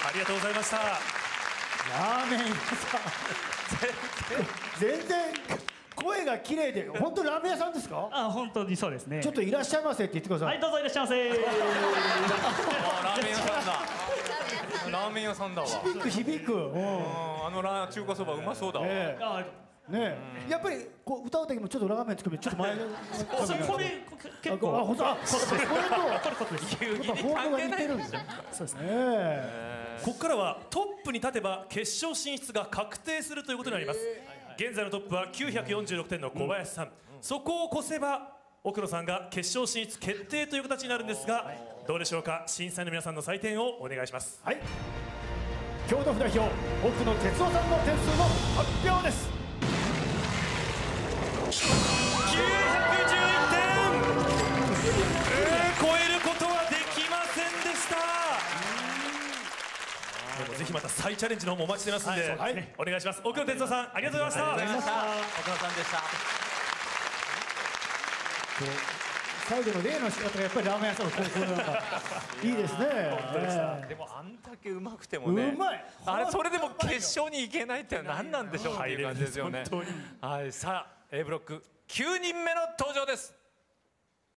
ありがとうございました。 ラーメン屋さん全然声が綺麗で、本当にラーメン屋さんですか？ あ、本当にそうですね。 ちょっといらっしゃいませって言ってください。 はい、どうぞいらっしゃいませ。 ラーメン屋さんだ。ラーメン屋さんだわ。 響く。 あの中華そばうまそうだわ。 ねえ、やっぱりこう歌う時もちょっとラーメン作るちょっと前これ結構あ、ほんと、あ、これと急にフォームが似てるんですね。 そうですね。 ここからはトップに立てば決勝進出が確定するということになります。現在のトップは946点の小林さん、そこを越せば奥野さんが決勝進出決定という形になるんですが、どうでしょうか。審査員の皆さんの採点をお願いします。 はい、京都府代表奥野哲夫さんの点数の発表です。 911点、超えることはできませんでした。でもぜひまた再チャレンジの方もお待ちしてますんで、お願いします。奥野哲夫さん、ありがとうございました。 奥野さんでした。 最後の例の仕方がやっぱりラーメン屋さんの高校なんかいいですね。 でもあんだけうまくてもね、 うまい。 あれそれでも決勝に行けないって何なんでしょうっていう感じですよね。はい、さあ A ブロック9人目の登場です。